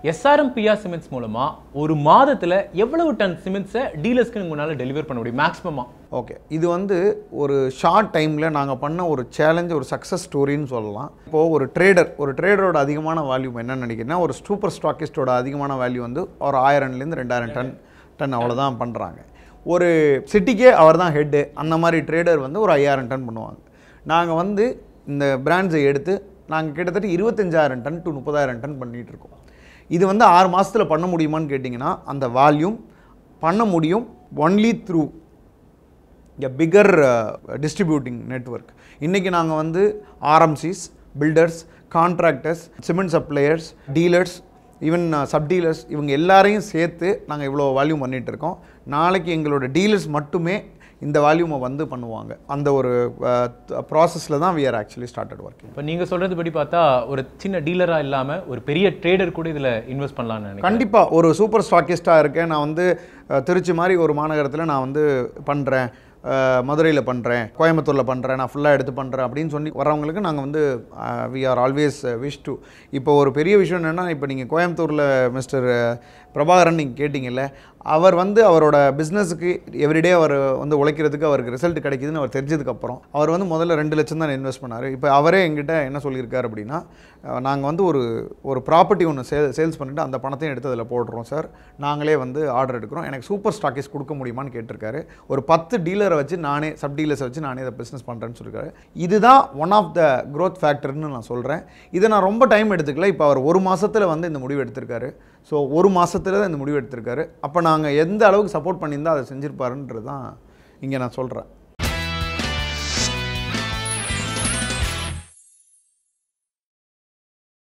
SRMPR cements மூலமா ஒரு மாதத்துல எவ்வளவு டன் சிமெண்ட்ஸை டீலர்ஸ்க்கு உங்களால டெலிவர் பண்ண முடியும் மேக்ஸிமமா? ஓகே, இது வந்து ஒரு ஷார்ட் டைமில் நாங்கள் பண்ண ஒரு சேலஞ்ச், ஒரு சக்ஸஸ் ஸ்டோரின்னு சொல்லலாம். இப்போது ஒரு ட்ரேடரோட அதிகமான வேல்யூ என்னென்னு நினைக்கிறேன்னா, ஒரு சூப்பர் ஸ்டாக்கிஸ்டோட அதிகமான வேல்யூ வந்து ஒரு 1000லேருந்து 2000 டன் அவ்வளோதான் பண்ணுறாங்க. ஒரு சிட்டிக்கே அவர் தான் ஹெட்டு. அந்த மாதிரி ட்ரேடர் வந்து ஒரு 5000 டன் பண்ணுவாங்க. நாங்கள் வந்து இந்த பிராண்ட்ஸை எடுத்து நாங்கள் கிட்டத்தட்ட 25000 டன் டு 30000 டன் பண்ணிகிட்ருக்கோம். இது வந்து 6 மாதத்தில் பண்ண முடியுமான்னு கேட்டிங்கன்னா, அந்த வால்யூம் பண்ண முடியும் only through a bigger distributing network. இன்றைக்கி நாங்கள் வந்து RMCs, builders, contractors, cement suppliers, dealers, even sub dealers, இவங்க எல்லாரையும் சேர்த்து நாங்கள் இவ்வளோ வால்யூம் பண்ணிகிட்ருக்கோம். நாளைக்கு எங்களோட டீலர்ஸ் மட்டுமே இந்த வால்யூமை வந்து பண்ணுவாங்க. அந்த ஒரு ப்ராசஸில் தான் we are actually started working. இப்போ நீங்கள் சொல்கிறது படி பார்த்தா ஒரு சின்ன டீலராக இல்லாமல் ஒரு பெரிய ட்ரேடர் கூட இதில் இன்வெஸ்ட் பண்ணலான்னு நினைக்கிறேன். கண்டிப்பாக ஒரு சூப்பர் ஸ்டாக்கிஸ்ட்டாக இருக்கேன். நான் வந்து திருச்சி மாதிரி ஒரு மாநகரத்தில் நான் வந்து பண்ணுறேன், மதுரையில் பண்ணுறேன், கோயம்புத்தூரில் பண்ணுறேன், நான் ஃபுல்லாக எடுத்து பண்ணுறேன் அப்படின்னு சொல்லி வரவங்களுக்கு நாங்கள் வந்து we are always wish to. இப்போ ஒரு பெரிய விஷயம் என்னென்னா, இப்போ நீங்கள் கோயம்புத்தூரில் மிஸ்டர் பிரபாகரன் நீங்கள் கேட்டிங்கல்ல, அவர் வந்து அவரோட பிஸ்னஸுக்கு எவ்ரிடே அவர் வந்து உழைக்கிறதுக்கு அவருக்கு ரிசல்ட் கிடைக்குதுன்னு அவர் தெரிஞ்சதுக்கப்புறம் அவர் வந்து முதல்ல 2 லட்சம் தான் இன்வெஸ்ட் பண்ணார். இப்போ அவரே எங்கிட்ட என்ன சொல்லியிருக்காரு அப்படின்னா, நாங்கள் வந்து ஒரு ப்ராப்பர்ட்டி ஒன்று சேல்ஸ் பண்ணிவிட்டு அந்த பணத்தையும் எடுத்து அதில் போடுறோம் சார், நாங்களே வந்து ஆர்டர் எடுக்கிறோம், எனக்கு சூப்பர் ஸ்டாக்கிஸ் கொடுக்க முடியுமான்னு கேட்டிருக்காரு. ஒரு 10 டீலரை வச்சு நானே, சப் டீலர்ஸை வச்சு நானே இதை பிஸ்னஸ் பண்ணுறேன்னு சொல்லியிருக்காரு. இதுதான் ஒன் ஆஃப் த க்ரோத் ஃபேக்டர்னு நான் சொல்கிறேன். இதை நான் ரொம்ப டைம் எடுத்துக்கல. இப்போ அவர் 1 மாதத்தில் வந்து இந்த முடிவு எடுத்திருக்காரு. ஸோ 1 மாதத்தில் தான் இந்த முடிவு எடுத்திருக்காரு. அப்போ நாங்கள் எந்த அளவுக்கு சப்போர்ட் பண்ணியிருந்தால் அதை செஞ்சுருப்பாருன்றது தான் இங்கே நான் சொல்கிறேன்.